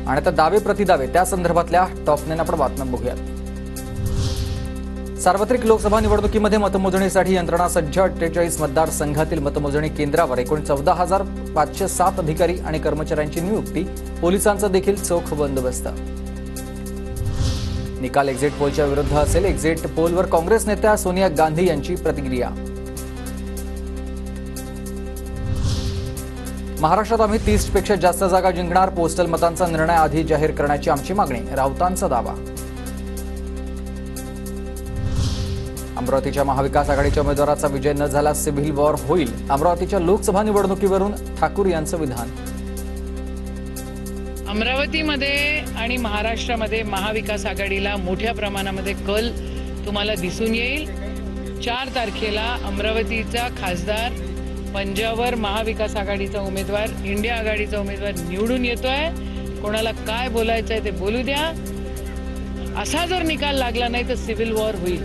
आणि आता दावे प्रतिदावे त्या संदर्भातल्या टॉप 9 आपण बातम्या बघूयात। सार्वत्रिक लोकसभा निवडणुकीमध्ये मतमोजणीसाठी यंत्रणा सज्ज। 48 मतदारसंघातील मतमोजणी केंद्रावर एकूण 14,507 अधिकारी आणि कर्मचाऱ्यांची नियुक्ती। पोलिसांचा देखील चोख बंदोबस्त। निकाल एक्झिट पोलच्या विरुद्ध असेल। एक्झिट पोलवर काँग्रेस नेत्या सोनिया गांधी यांची प्रतिक्रिया। महाराष्ट्रात आम्ही 30 पेक्षा जास्त जागा जिंकणार। पोस्टल मतांचा निर्णय आधी जाहीर करण्याची आमची मागणी। राऊतांचा दावा। अमरावतीच्या महाविकास आघाडीच्या उमेदवाराचा विजय न झाला सिव्हिल वॉर होईल। अमरावतीच्या लोकसभा निवडणुकीवरून ठाकूर यांचं विधान। अमरावतीमध्ये आणि महाराष्ट्रामध्ये महाविकास आघाडीला मोठ्या प्रमाणामध्ये कल तुम्हाला दिसून येईल। 4 तारखेला अमरावतीचा खासदार पंजावर महाविकास आघाडीचा उमेदवार इंडिया आघाडीचा उमेदवार निवडून येतोय। कोणाला काय बोलायचंय ते बोलू द्या। असा जर निकाल लागला नाही तर सिव्हिल वॉर होईल।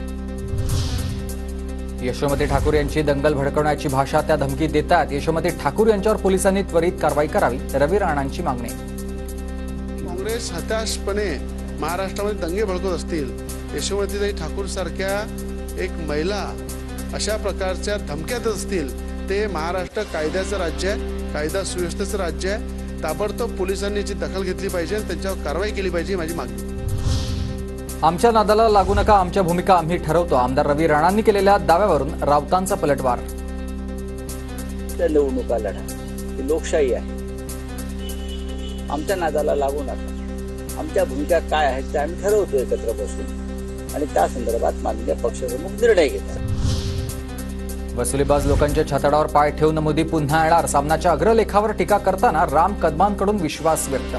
यशोमती ठाकूर यांची दंगल भडकवण्याची भाषा त्या धमकी देतात। यशोमती ठाकूर यांच्यावर पोलिसांनी त्वरित कारवाई करावी। रवी राणांची मागणी। काँग्रेस हताशपणे महाराष्ट्रामध्ये दंगे भडकवत असतील, यशोमतीताई ठाकूर सारख्या एक महिला अशा प्रकारच्या धमक्या देत असतील, ते महाराष्ट्र कायद्याचं राज्य आहे, कायदा सुव्यवस्थेचं राज्य आहे। ताबडतोब पोलिसांनी याची दखल घेतली पाहिजे, त्यांच्यावर कारवाई केली पाहिजे, माझी मागणी। आमच्या नादाला लागू नका, आमच्या भूमिका आम्ही ठरवतो। आमदार रवी राणांनी केलेल्या दाव्यावरून राऊतांचा पलटवार। निवडणुका लढा ही लोकशाही आहे। आमच्या नादाला लागू नका, आमच्या भूमिका काय आहेत ते आम्ही ठरवतो एकत्र बसून, आणि त्या संदर्भात माननीय पक्षप्रमुख निर्णय घेतात। वसुलीबाज लोकांच्या छाताडावर पाय ठेवून मोदी पुन्हा येणार। सामनाच्या अग्रलेखावर टीका करताना राम कदमांकडून विश्वास व्यक्त।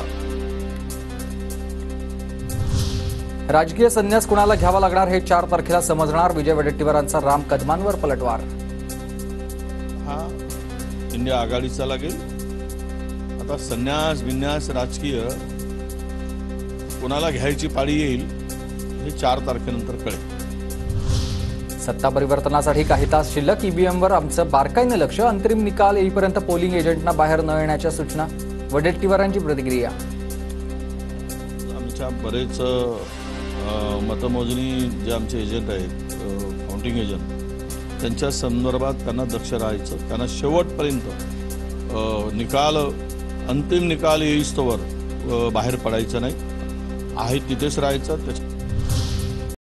राजकीय संन्यास कुणाला घ्यावा लागणार हे 4 तारखेला समजणार। विजय वडेट्टीवारांचा राम कदमांवर पलटवार। हा इंडिया आघाडीचा लागेल। आता संन्यास विन्यास राजकीय कुणाला घ्यायची पाळी येईल हे 4 तारखेनंतर कळेल। सत्ता परिवर्तनासाठी काही तास शिल्लक। ईव्हीएमवर आमचं बारकाईने लक्ष। अंतिम निकाल येईपर्यंत पोलिंग एजंटना बाहेर न येण्याच्या सूचना। वडेट्टीवारांची प्रतिक्रिया। आमच्या बरेच मतमोजणी जे आमचे एजंट आहेत, काउंटिंग एजंट, त्यांच्या संदर्भात त्यांना दक्ष राहायचं। त्यांना शेवटपर्यंत निकाल अंतिम निकाल येईस्तोवर बाहेर पडायचं नाही, आहे तिथेच राहायचं।